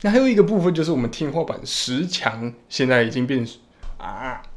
那还有一个部分就是我们天花板10强现在已经变